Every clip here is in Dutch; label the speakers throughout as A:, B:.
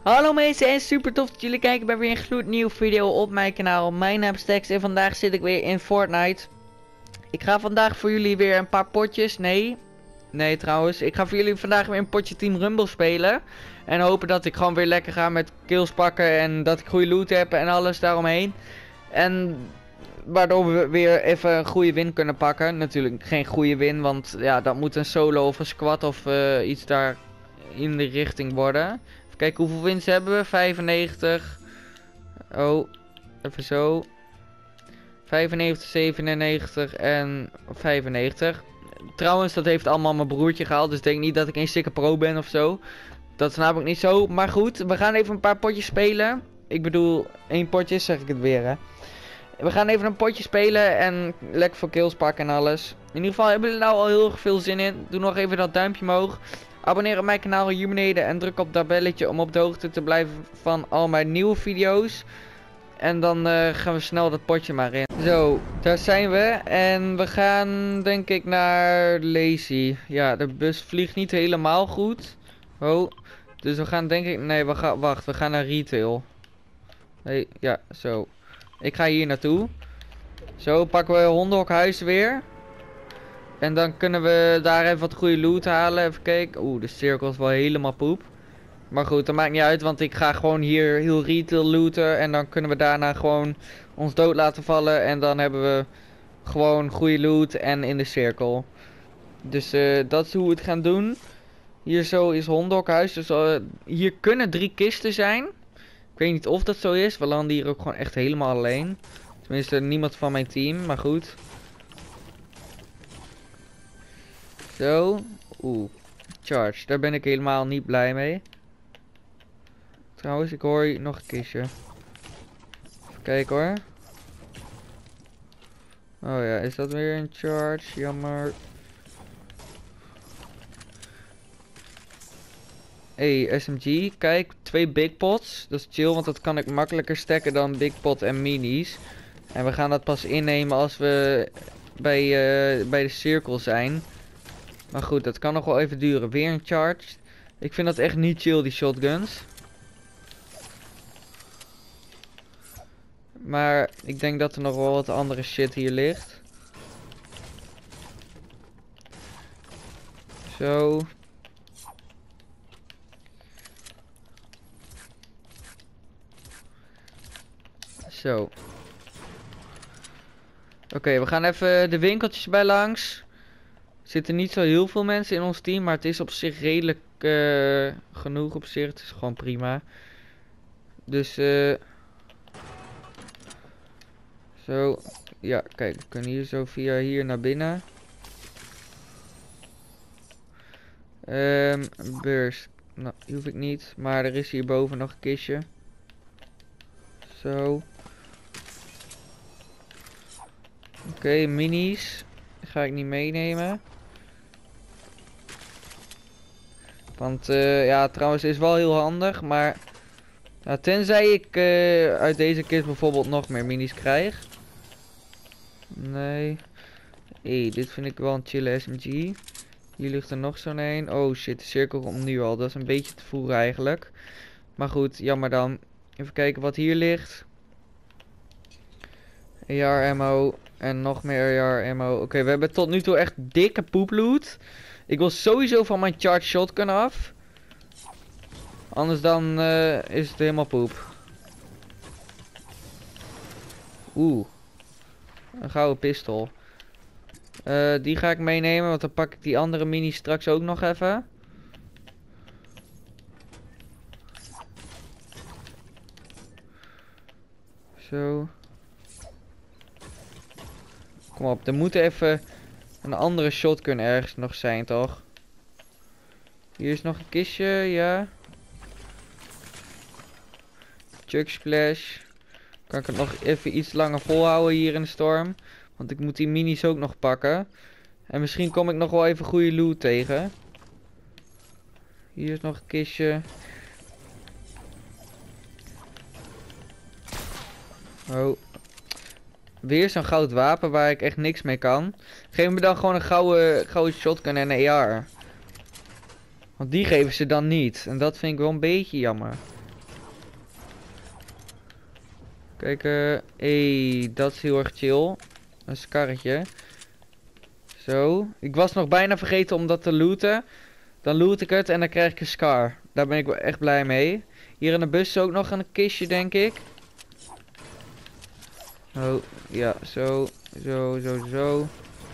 A: Hallo mensen en super tof dat jullie kijken bij weer een gloednieuwe video op mijn kanaal. Mijn naam is Tex en vandaag zit ik weer in Fortnite. Ik ga vandaag voor jullie weer een paar potjes, nee trouwens. Ik ga voor jullie vandaag weer een potje Team Rumble spelen. En hopen dat ik gewoon weer lekker ga met kills pakken en dat ik goede loot heb en alles daaromheen. En waardoor we weer even een goede win kunnen pakken. Natuurlijk geen goede win, want ja, dat moet een solo of een squad of iets daar in de richting worden. Even kijken hoeveel wins hebben we. 95. Oh, even zo. 95, 97 en 95. Trouwens, dat heeft allemaal mijn broertje gehaald. Dus denk niet dat ik een stikke pro ben of zo. Dat snap ik niet zo. Maar goed, we gaan even een paar potjes spelen. Ik bedoel, 1 potje, zeg ik het weer hè. We gaan even een potje spelen en lekker voor kills pakken en alles. In ieder geval hebben jullie nou al heel erg veel zin in. Doe nog even dat duimpje omhoog. Abonneer op mijn kanaal hier beneden en druk op dat belletje om op de hoogte te blijven van al mijn nieuwe video's. En dan gaan we snel dat potje maar in. Zo, daar zijn we. En we gaan denk ik naar Lazy. Ja, de bus vliegt niet helemaal goed. Oh, dus we gaan denk ik... Nee, wacht, we gaan naar retail. Nee, ja, zo. Ik ga hier naartoe. Zo, pakken we hondenhokhuis weer. En dan kunnen we daar even wat goede loot halen. Even kijken. Oeh, de cirkel is wel helemaal poep. Maar goed, dat maakt niet uit. Want ik ga gewoon hier heel retail looten. En dan kunnen we daarna gewoon ons dood laten vallen. En dan hebben we gewoon goede loot en in de cirkel. Dus dat is hoe we het gaan doen. Hier zo is hondenhokhuis. Dus hier kunnen 3 kisten zijn. Ik weet niet of dat zo is. We landen hier ook gewoon echt helemaal alleen. Tenminste, niemand van mijn team. Maar goed. Zo. Oeh. Charge. Daar ben ik helemaal niet blij mee. Trouwens, ik hoor hier nog een kistje. Even kijken hoor. Oh ja, is dat weer een charge? Jammer. Hey, SMG. Kijk, 2 big pots. Dat is chill, want dat kan ik makkelijker stacken dan big pot en minis. En we gaan dat pas innemen als we bij de cirkel zijn. Maar goed, dat kan nog wel even duren. Weer een charge. Ik vind dat echt niet chill, die shotguns. Maar ik denk dat er nog wel wat andere shit hier ligt. Zo. Zo. Oké, we gaan even de winkeltjes bij langs. Er zitten niet zo heel veel mensen in ons team, maar het is op zich redelijk genoeg op zich. Het is gewoon prima. Dus zo. Ja, kijk, we kunnen hier zo via hier naar binnen. Beurs. Nou, die hoef ik niet. Maar er is hierboven nog een kistje. Zo. Oké, minis. Ga ik niet meenemen. Want ja, trouwens is wel heel handig. Maar nou, tenzij ik uit deze kist bijvoorbeeld nog meer minis krijg. Nee. Hey, dit vind ik wel een chille SMG. Hier ligt er nog zo'n een. Oh shit, de cirkel komt nu al. Dat is een beetje te voeren eigenlijk. Maar goed, jammer dan. Even kijken wat hier ligt. AR ammo. En nog meer AR ammo. Oké, we hebben tot nu toe echt dikke poeploot. Ik wil sowieso van mijn charge shotgun af. Anders dan is het helemaal poep. Oeh. Een gouden pistool. Die ga ik meenemen, want dan pak ik die andere mini straks ook nog even. Zo. Kom op, er moet even een andere shotgun ergens nog zijn, toch? Hier is nog een kistje, ja. Chug splash. Kan ik het nog even iets langer volhouden hier in de storm. Want ik moet die minis ook nog pakken. En misschien kom ik nog wel even goede loot tegen. Hier is nog een kistje. Oh. Weer zo'n goud wapen waar ik echt niks mee kan. Geef me dan gewoon een gouden shotgun en een AR. Want die geven ze dan niet. En dat vind ik wel een beetje jammer. Kijken. Dat is heel erg chill. Een skarretje. Zo. Ik was nog bijna vergeten om dat te looten. Dan loot ik het en dan krijg ik een scar. Daar ben ik wel echt blij mee. Hier in de bus is ook nog een kistje, denk ik. Oh, ja, zo. Zo.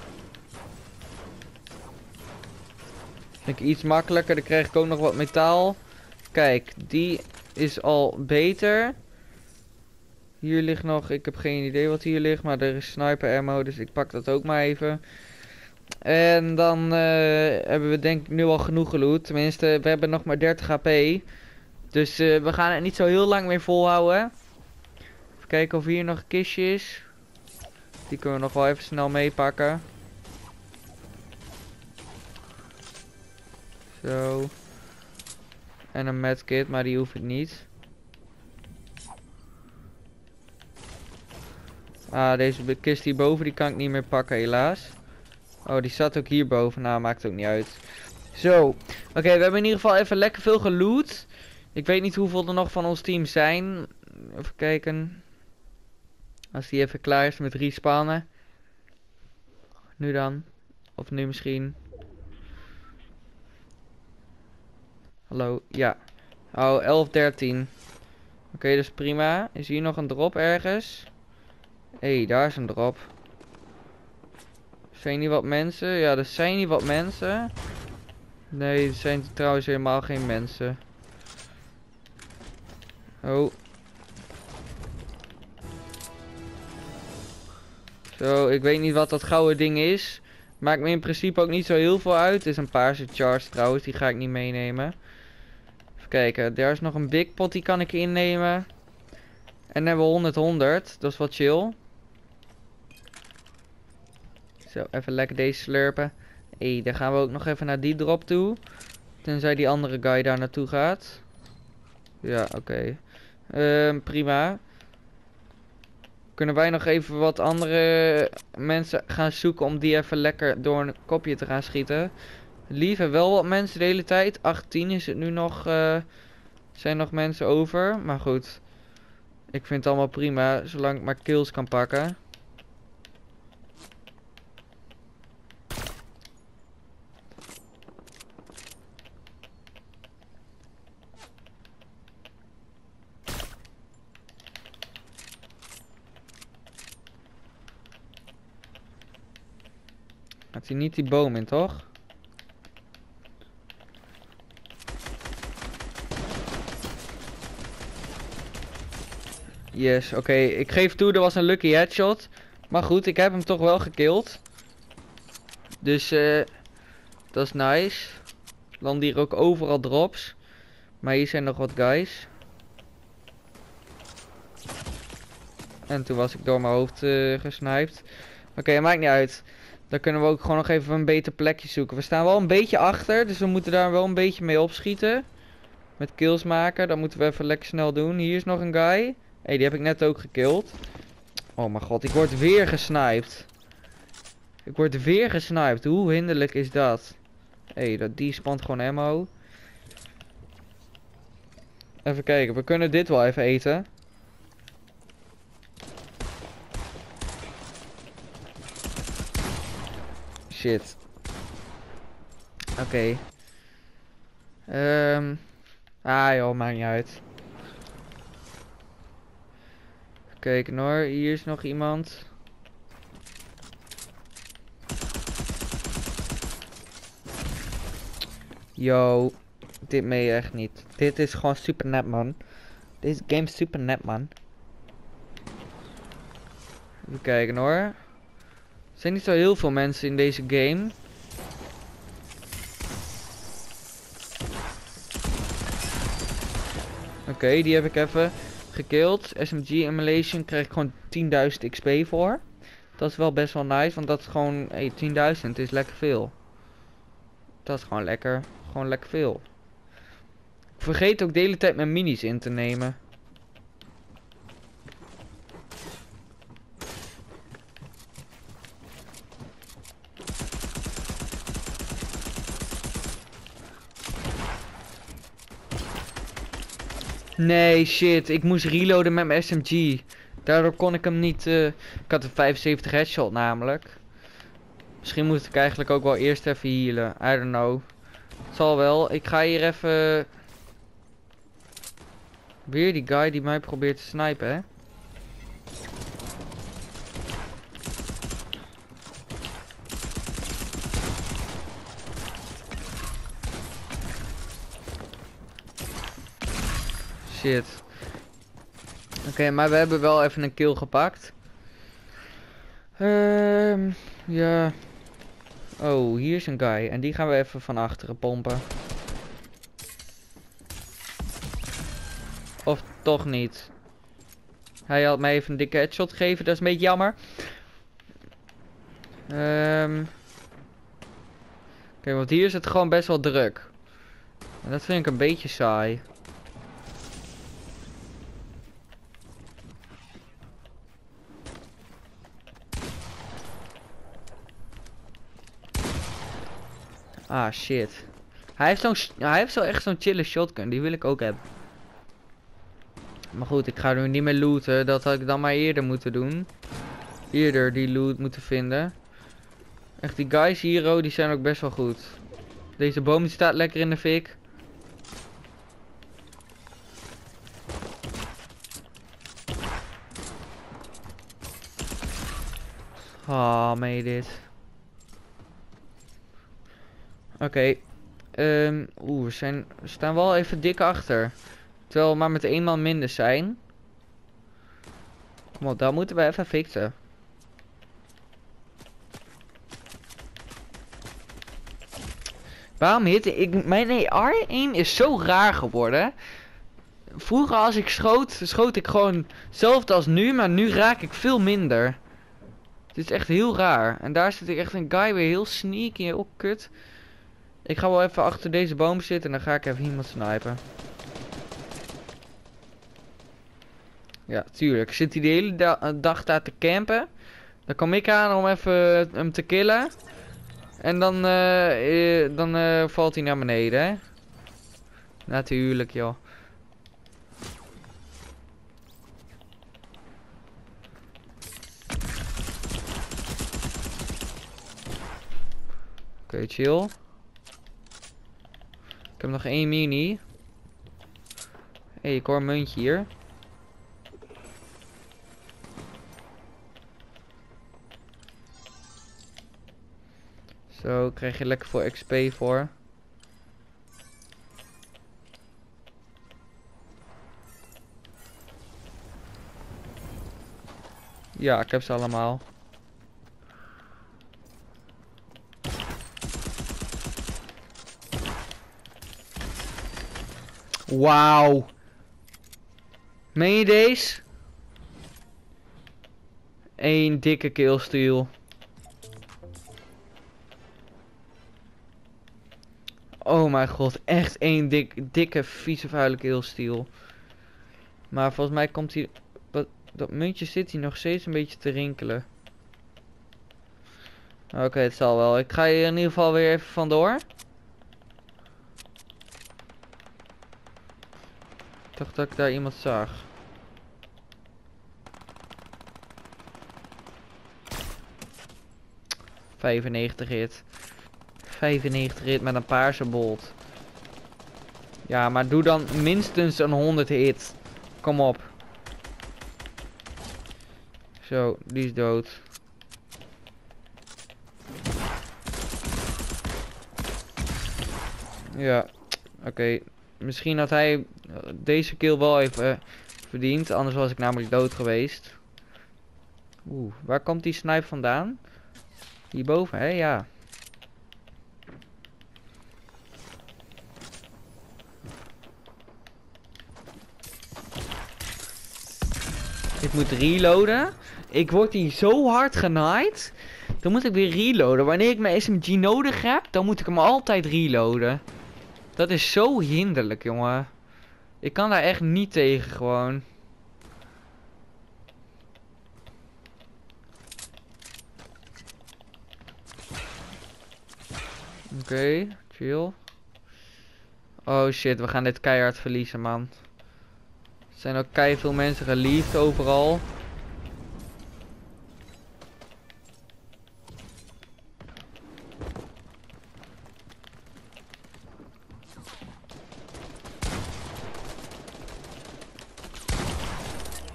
A: Vind ik iets makkelijker. Dan krijg ik ook nog wat metaal. Kijk, die is al beter. Hier ligt nog, ik heb geen idee wat hier ligt, maar er is sniper ammo, dus ik pak dat ook maar even. En dan hebben we denk ik nu al genoeg geloot. Tenminste, we hebben nog maar 30 HP. Dus we gaan het niet zo heel lang meer volhouden. Even kijken of hier nog een kistje is. Die kunnen we nog wel even snel meepakken. Zo. En een medkit, maar die hoeft het niet. Ah, deze kist hierboven, die kan ik niet meer pakken helaas. Oh, die zat ook hierboven. Nou, maakt ook niet uit. Zo. Oké, we hebben in ieder geval even lekker veel geloot. Ik weet niet hoeveel er nog van ons team zijn. Even kijken. Als die even klaar is met respawnen. Nu dan. Of nu misschien. Hallo, ja. Oh, 11, 13. Oké, dat is prima. Is hier nog een drop ergens? Hé, daar is een drop. Zijn hier wat mensen? Ja, er zijn hier wat mensen. Nee, er zijn trouwens helemaal geen mensen. Oh. Zo, ik weet niet wat dat gouden ding is. Maakt me in principe ook niet zo heel veel uit. Het is een paarse charge trouwens, die ga ik niet meenemen. Even kijken, daar is nog een big pot, die kan ik innemen. En dan hebben we 100, dat is wat chill. Zo, even lekker deze slurpen. Dan gaan we ook nog even naar die drop toe. Tenzij die andere guy daar naartoe gaat. Ja, oké. Prima. Kunnen wij nog even wat andere mensen gaan zoeken om die even lekker door een kopje te gaan schieten? Liever wel wat mensen de hele tijd. 18 is het nu nog. Zijn nog mensen over. Maar goed. Ik vind het allemaal prima. Zolang ik maar kills kan pakken. Gaat hij niet die boom in, toch? Yes, oké. Ik geef toe, er was een lucky headshot. Maar goed, ik heb hem toch wel gekilld. Dus, dat is nice. Landen hier ook overal drops. Maar hier zijn nog wat guys. En toen was ik door mijn hoofd gesniped. Oké, maakt niet uit. Dan kunnen we ook gewoon nog even een beter plekje zoeken. We staan wel een beetje achter, dus we moeten daar wel een beetje mee opschieten. Met kills maken, dat moeten we even lekker snel doen. Hier is nog een guy. Die heb ik net ook gekilld. Oh mijn god, ik word weer gesniped. Ik word weer gesniped. Hoe hinderlijk is dat? Die spant gewoon ammo. Even kijken, we kunnen dit wel even eten. Shit. Oké. Joh, maakt niet uit. Kijk hoor, hier is nog iemand. Yo, dit meen je echt niet. Dit is gewoon super net, man. Deze game is super net, man. Even kijken hoor. Er zijn niet zo heel veel mensen in deze game. Oké, die heb ik even gekilld. SMG Emulation krijg ik gewoon 10.000 XP voor. Dat is wel best wel nice, want dat is gewoon 10.000 is lekker veel. Dat is gewoon lekker veel. Ik vergeet ook de hele tijd mijn minis in te nemen. Nee, shit. Ik moest reloaden met mijn SMG. Daardoor kon ik hem niet... ik had een 75 headshot namelijk. Misschien moet ik eigenlijk ook wel eerst even healen. I don't know. Het zal wel. Ik ga hier even... Weer die guy die mij probeert te snipen, hè. Shit. Oké, maar we hebben wel even een kill gepakt. Ja. Oh, hier is een guy. En die gaan we even van achteren pompen. Of toch niet. Hij had mij even een dikke headshot gegeven. Dat is een beetje jammer. Oké, want hier is het gewoon best wel druk. En dat vind ik een beetje saai. Ah, shit. Hij heeft zo echt zo'n chille shotgun. Die wil ik ook hebben. Maar goed, ik ga nu niet meer looten. Dat had ik dan maar eerder moeten doen. Eerder die loot moeten vinden. Echt, die guys hier, oh, die zijn ook best wel goed. Deze boom die staat lekker in de fik. Ah, made it. Oké. We staan wel even dik achter. Terwijl we maar met 1 man minder zijn. Kom op, dat moeten we even fixen. Waarom hitte ik... Mijn AR-aim is zo raar geworden. Vroeger als ik schoot ik gewoon hetzelfde als nu. Maar nu raak ik veel minder. Het is echt heel raar. En daar zit ik echt een guy weer heel sneaky, heel kut. Ik ga wel even achter deze boom zitten en dan ga ik even iemand snipen. Ja, tuurlijk. Zit hij de hele dag daar te campen. Dan kom ik aan om even hem te killen. En dan valt hij naar beneden, hè. Natuurlijk, joh. Oké, chill. Ik heb nog 1 mini. Hé, ik hoor een muntje hier. Zo, krijg je lekker veel XP voor. Ja, ik heb ze allemaal. Wauw. Meen je deze? 1 dikke killsteal. Oh mijn god, echt 1 dikke vieze vuile killsteal. Maar volgens mij komt hij... Dat muntje zit hier nog steeds een beetje te rinkelen. Oké, het zal wel. Ik ga hier in ieder geval weer even vandoor. Ik dacht dat ik daar iemand zag. ...95 hit. 95 hit met een paarse bolt. Ja, maar doe dan minstens een 100 hit. Kom op. Zo, die is dood. Ja, oké. Misschien had hij deze kill wel even verdiend. Anders was ik namelijk dood geweest. Oeh, waar komt die snipe vandaan? Hierboven, hè? Ja. Ik moet reloaden. Ik word hier zo hard genaaid. Dan moet ik weer reloaden. Wanneer ik mijn SMG nodig heb, dan moet ik hem altijd reloaden. Dat is zo hinderlijk, jongen. Ik kan daar echt niet tegen, gewoon. Oké, chill. Oh shit, we gaan dit keihard verliezen, man. Er zijn ook keihard veel mensen geliefd overal.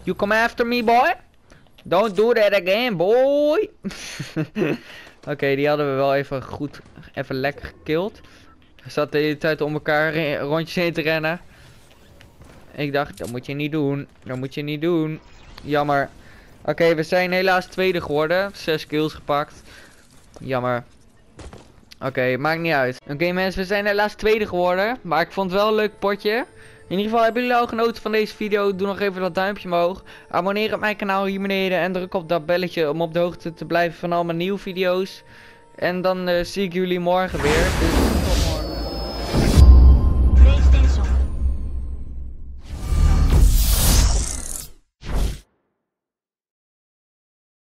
A: You come after me, boy. Don't do that again, boy. Oké, die hadden we wel even goed, even lekker gekillt. Hij zat de hele tijd om elkaar rondjes heen te rennen. Ik dacht, dat moet je niet doen. Dat moet je niet doen. Jammer. Oké, we zijn helaas tweede geworden. 6 kills gepakt. Jammer. Oké, maakt niet uit. Oké, mensen, we zijn helaas tweede geworden. Maar ik vond het wel een leuk potje. In ieder geval, hebben jullie al genoten van deze video? Doe nog even dat duimpje omhoog. Abonneer op mijn kanaal hier beneden. En druk op dat belletje om op de hoogte te blijven van al mijn nieuwe video's. En dan zie ik jullie morgen weer. Dus